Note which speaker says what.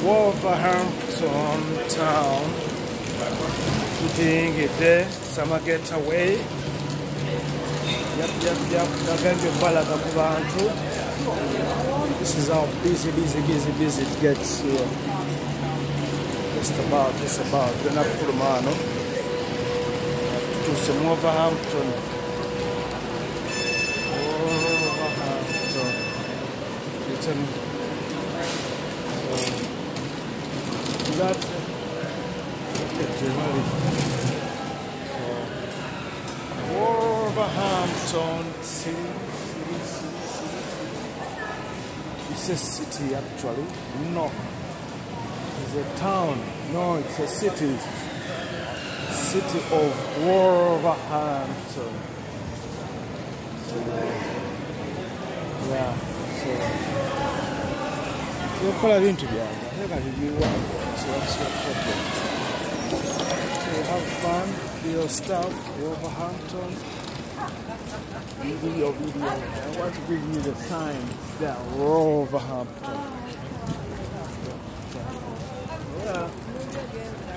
Speaker 1: Wolverhampton town. Eating it there, summer getaway. Yep. This is how busy it gets here. Just about. Then up to Romano. To some Wolverhampton. That Wolverhampton city. It's a city actually. No, it's a town. No, it's a city. City of Wolverhampton. So, yeah. So into the so that's your problem. So have fun, do your stuff, Wolverhampton. You do your video. I want to give you the sign there, Wolverhampton. Yeah.